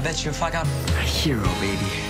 bet you if I got A hero, baby.